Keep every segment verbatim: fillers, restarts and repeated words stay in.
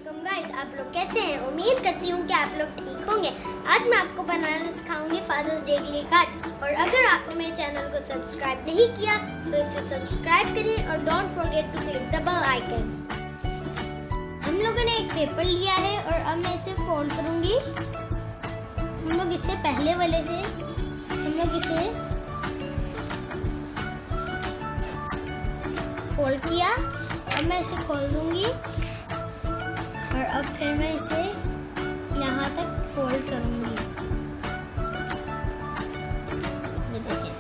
अस्सलामुअलैकुम गाइस, आप लोग कैसे हैं? उम्मीद करती हूँ कि आप लोग ठीक होंगे। आज मैं आपको बनाना सिखाऊंगी फादर्स डे के लिए कार्ड। और अगर आपने मेरे चैनल को सब्सक्राइब नहीं किया तो इसे सब्सक्राइब करें और don't forget to click the bell icon. हम लोगों ने एक पेपर लिया है और अब मैं इसे फोल्ड करूंगी। हम लोग इसे पहले वाले से हम लोग इसे फोल्ड किया। अब मैं इसे खोल दूंगी और अब फिर मैं इसे यहाँ तक फोल्ड करूंगी। ये देखिए,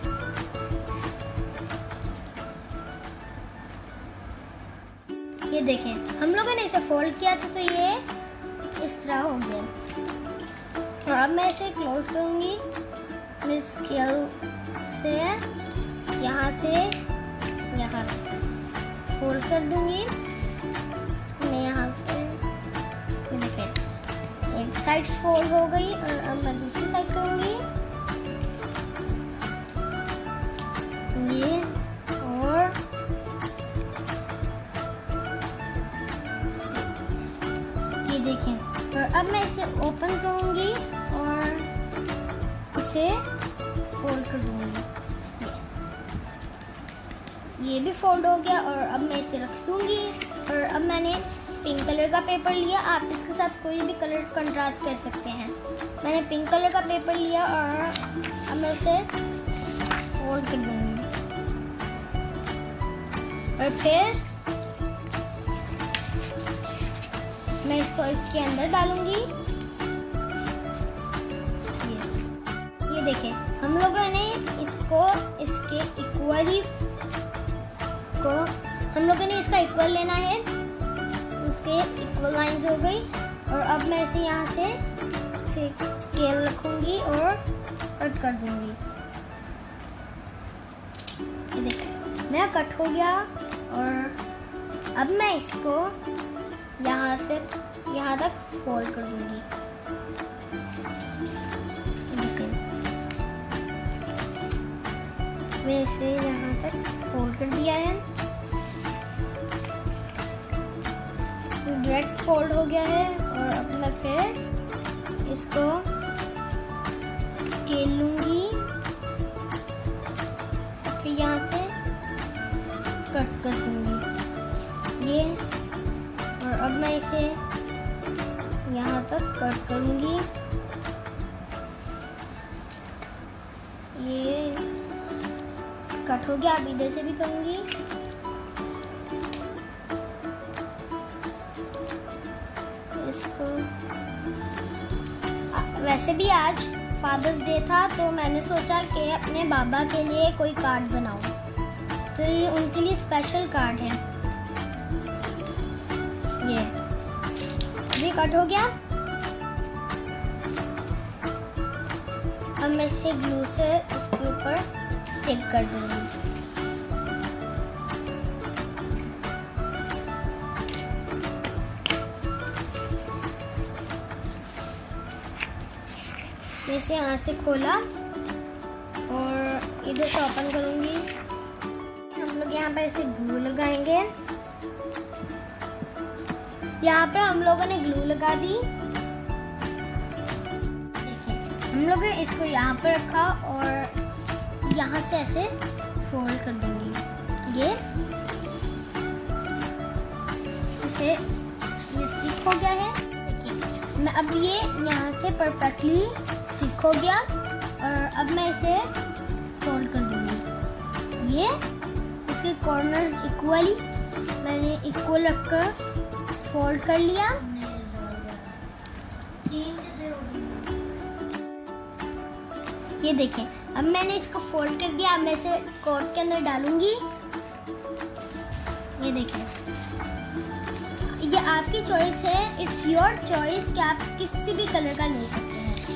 ये देखें, हम लोगों ने इसे फोल्ड किया था तो ये इस तरह हो गया। और अब मैं इसे क्लोज करूंगी। मैं स्केल से यहाँ से यहाँ फोल्ड कर दूंगी। मैं यहाँ से देखें, एक साइड फोल्ड हो गई और अब मैं दूसरी साइड करूंगी ये। और ये देखें, और अब मैं इसे ओपन करूंगी और इसे फोल्ड कर दूंगी। ये भी फोल्ड हो गया और अब मैं इसे रख दूंगी। और अब मैंने पिंक कलर का पेपर लिया। आप इसके साथ कोई भी कलर कंट्रास्ट कर सकते हैं। मैंने पिंक कलर का पेपर लिया और अब मैं उसे फोल्ड कर दूंगी और फिर मैं इसको इसके अंदर डालूंगी। ये, ये देखें, हम लोगों ने इसको इसके इक्वली को हम लोगों ने इसका इक्वल लेना है। इसके इक्वल लाइंस हो गई और अब मैं इसे यहाँ से स्केल रखूंगी और कट कर दूंगी। ये देखिए, मेरा कट हो गया और अब मैं इसको यहाँ से यहाँ तक फोल्ड कर दूंगी। मैं इसे यहाँ तक फोल्ड कर दिया है। डायरेक्ट फोल्ड हो गया है और अब मैं फिर इसको स्केल लूंगी, फिर यहाँ से कट कर दूंगी ये। और अब मैं इसे यहाँ तक कट करूंगी। ये कट हो गया। अब इधर से भी करूंगी। इसको वैसे भी आज फादर्स डे था तो मैंने सोचा कि अपने बाबा के लिए कोई कार्ड बनाऊं, तो ये उनके लिए स्पेशल कार्ड है। ये ये कट हो गया। अब मैं इसे ग्लू से उसके ऊपर स्टिक कर दूंगी। इसे यहाँ से खोला और इधर से ओपन करूंगी। हम लोग यहाँ पर इसे ग्लू लगाएंगे। यहाँ पर हम लोगों ने ग्लू लगा दी। देखिए, हम लोगों ने इसको यहाँ पर रखा और यहाँ से ऐसे फोल्ड कर दूंगी। ये इसे ये स्टिक हो गया है। देखिए, मैं अब ये यहाँ से परफेक्टली स्टिक हो गया और अब मैं इसे फोल्ड कर दूंगी। ये इसके कॉर्नर्स इक्वली मैंने इक्वल रखकर फोल्ड कर लिया। ये देखें, अब मैंने इसको फोल्ड कर दिया। अब मैं इसे कोट के अंदर डालूंगी। ये देखें, ये आपकी चॉइस है। इट्स योर चॉइस कि आप किसी भी कलर का ले सकते हैं।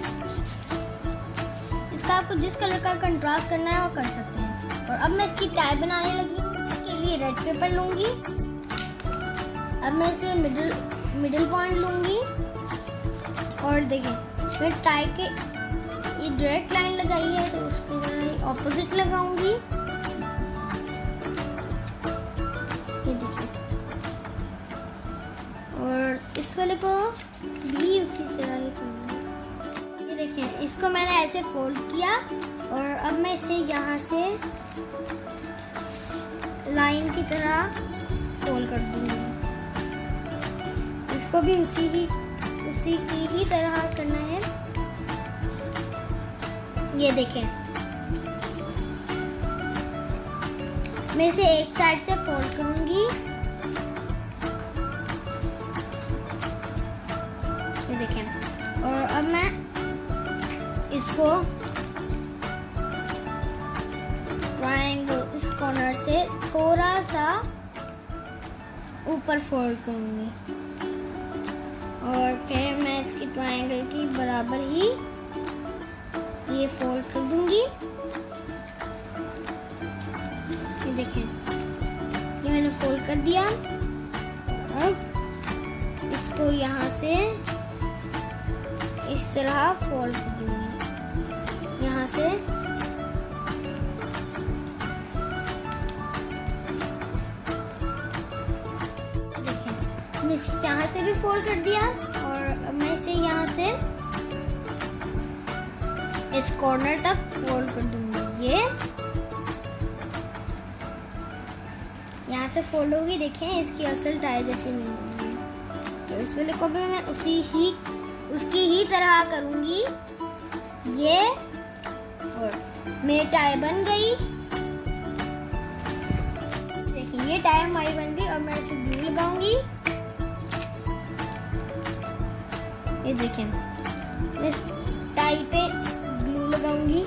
इसका आपको जिस कलर का कंट्रास्ट करना है वो कर सकते हैं। और अब मैं इसकी टाई बनाने लगी। इसके लिए रेड पेपर लूंगी। अब मैं इसे मिडिल मिडिल पॉइंट लूंगी और देखिए, मैं टाई के ये डायरेक्ट लाइन लगाई है तो उसके ऑपोजिट लगाऊंगी। ये देखिए, और इस वाले को भी उसी तरह ही करना है। ये देखिए, इसको मैंने ऐसे फोल्ड किया और अब मैं इसे यहाँ से लाइन की तरह फोल्ड कर दूंगी। इसको भी उसी ही उसी की ही तरह करना है। ये देखें, मैं इसे एक साइड से फोल्ड करूंगी। ये देखें, और अब मैं इसको ट्रायंगल इस कॉर्नर से थोड़ा सा ऊपर फोल्ड करूंगी और फिर मैं इसकी ट्रायंगल की बराबर ही ये फोल्ड कर दूंगी। ये देखें, ये मैंने फोल्ड कर दिया। अब इसको यहाँ से इस तरह फोल्ड कर दूंगी। यहाँ से देखें, मैं इसे यहाँ से भी फोल्ड कर दिया और मैं इसे यहाँ से इस कॉर्नर तक फोल्ड कर दूंगी। ये यहाँ से फोल्ड होगी। देखें, इसकी असल टाई जैसी नहीं होगी। तो इस वाले को भी मैं उसी ही उसकी ही तरह करूंगी। ये और मेरी टाई बन गई। देखिए, ये टाई हमारी बन गई और मैं इसे ग्लू लगाऊंगी। ये देखें, मैं इस टाई पे ग्लू लगाऊंगी।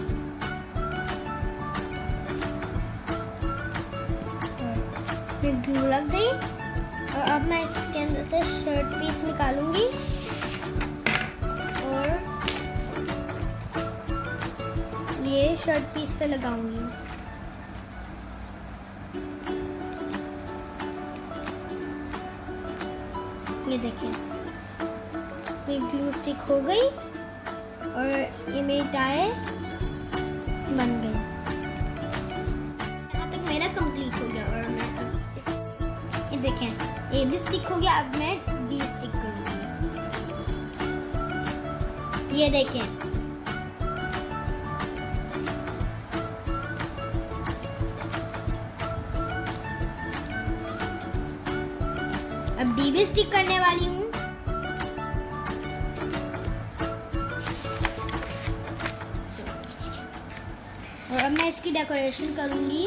फिर ग्लू लग गई और अब मैं इसके अंदर से शर्ट पीस निकालूंगी और ये शर्ट पीस पे लगाऊंगी। ये देखें, ये ग्लू स्टिक हो गई और ये मेरी टाई बन गई। यहाँ तक मेरा कंप्लीट हो गया और मैं अब इस, ये देखें, ये भी स्टिक हो गया। अब मैं डी स्टिक करूंगी। ये देखें, अब डी भी स्टिक करने वाली हूँ। और अब मैं इसकी डेकोरेशन करूंगी।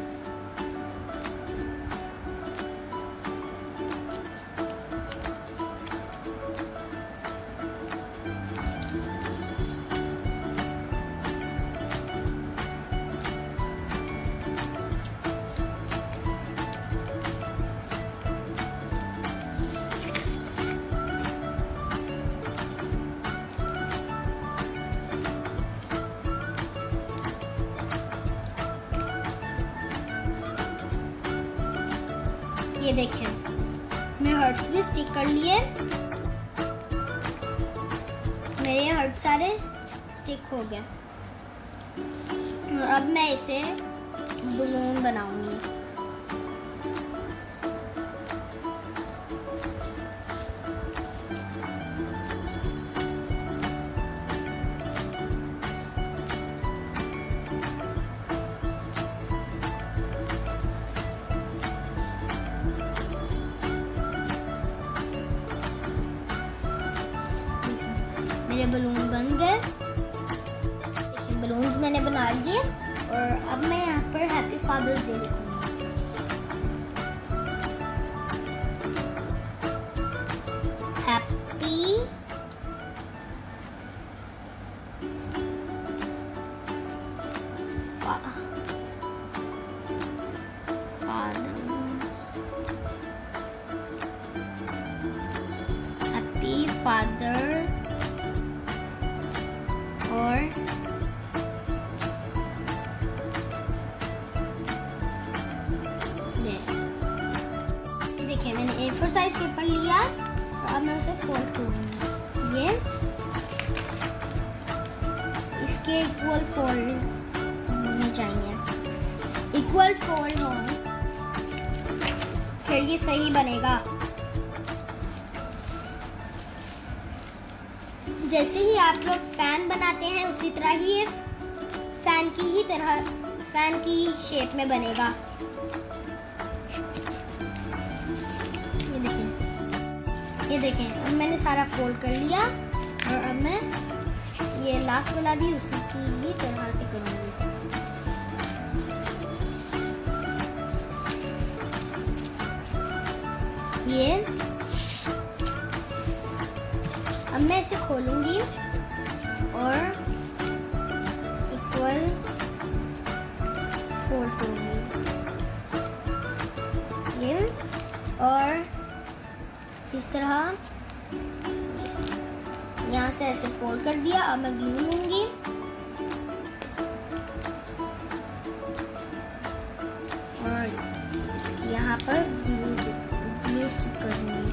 ये देखें, मैं हर्ट्स भी स्टिक कर लिए। मेरे हर्ट सारे स्टिक हो गए और अब मैं इसे बलून बनाऊंगी। मेरे बलून बन गए। देखिए, बलून्स मैंने बना लिए और अब मैं यहाँ पर हैप्पी फादर्स डे लिखूंगी। हैप्पी हैप्पी फादर और देखिए, मैंने ए फोर साइज पेपर लिया और अब मैं उसे फोल्ड करूंगी। ये इसके इक्वल फोल्ड होने चाहिए। इक्वल फोल्ड हो फिर ये सही बनेगा। जैसे ही आप लोग फैन बनाते हैं उसी तरह ही ये फैन की ही तरह फैन की शेप में बनेगा। ये देखें, ये देखें, अब मैंने सारा फोल्ड कर लिया और अब मैं ये लास्ट वाला भी उसी की ही तरह से करूँगी। ये अब मैं इसे खोलूंगी और इक्वल फोल्ड करूंगी ये, और इस तरह यहाँ से ऐसे फोल्ड कर दिया। अब मैं ग्लू लूंगी और यहाँ पर ग्लू ग्लू स्टिक कर दूंगी।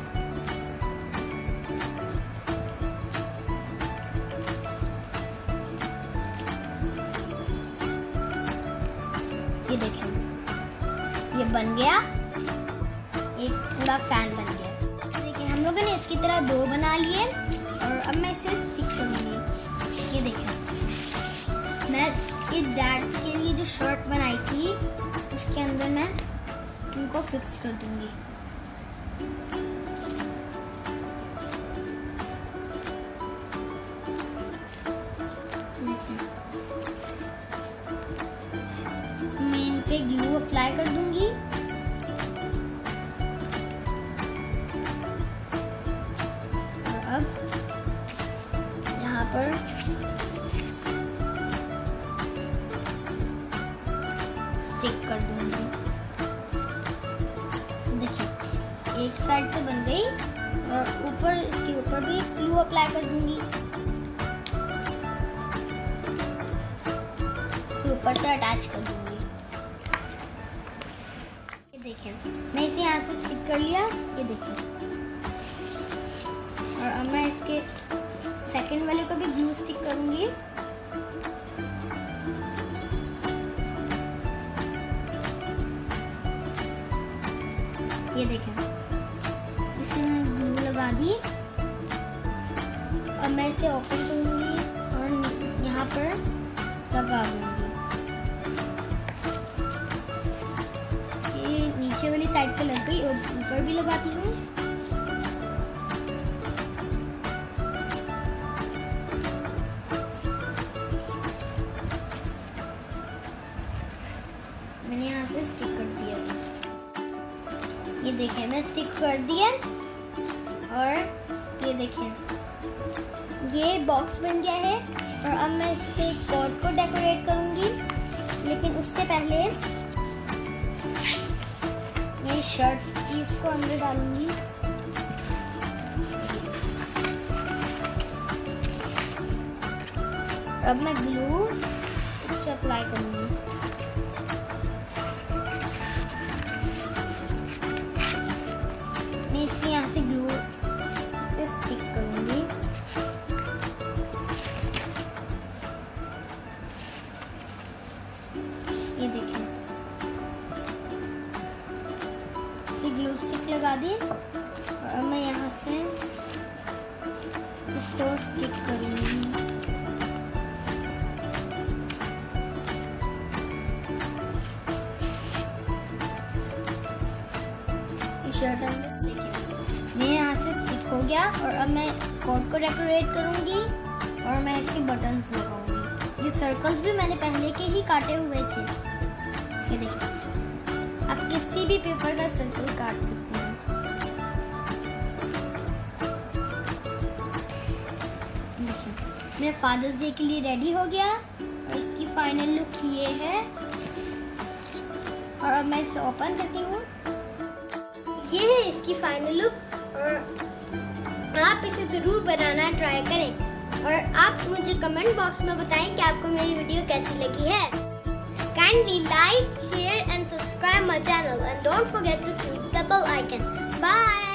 ये देखें, ये बन गया, एक पूरा फैन बन गया। देखिए हम लोगों ने इसकी तरह दो बना लिए और अब मैं इसे स्टिक करूँगी। ये देखें, मैं ये डैड्स के लिए जो शर्ट बनाई थी उसके अंदर मैं इनको फिक्स कर दूँगी। पे ग्लू अप्लाई कर दूंगी और अब यहाँ पर स्टिक कर दूंगी। देखिए एक साइड से बन गई और ऊपर इसके ऊपर भी ग्लू अप्लाई कर दूंगी, ऊपर से अटैच कर दूंगी। देखें मैं इसे यहाँ से स्टिक कर लिया, ये देखें, और अब मैं इसके सेकंड वाले को भी ग्लू स्टिक करूंगी। ये देखें इसे मैं ग्लू लगा दी। अब मैं इसे ओपन करूंगी और यहाँ पर लगा दूंगी। नीचे वाली साइड पे लग गई और ऊपर भी लगाती हूँ। मैंने यहाँ से स्टिक कर दिया। ये देखें मैं स्टिक कर दिया और ये देखें ये बॉक्स बन गया है। और अब मैं इसके कोट को डेकोरेट करूँगी, लेकिन उससे पहले मैं शर्ट पीस को अंदर डालूंगी। अब मैं ग्लू इस पर अप्लाई करूंगी। मैं इसके यहाँ से ग्लू से स्टिक करूंगी। ये देखिए ग्लू स्टिक लगा दी और मैं यहाँ से इसको स्टिक करूँगी। शर्ट अंदर देखिए मैं यहाँ से स्टिक हो गया और अब मैं कोट को डेकोरेट करूँगी और मैं इसके बटन्स लगाऊंगी। ये सर्कल्स भी मैंने पहले के ही काटे हुए थे। ये देखिए आप किसी भी पेपर का सर्कल काट सकते हैं। देखिए मैं फादर्स डे के लिए रेडी हो गया और इसकी फाइनल लुक ये है। और अब मैं इसे ओपन करती हूँ। ये है इसकी फाइनल लुक और आप इसे जरूर बनाना ट्राई करें और आप मुझे कमेंट बॉक्स में बताएं कि आपको मेरी वीडियो कैसी लगी है। Kindly like, share and subscribe my channel and don't forget to click the bell icon. Bye.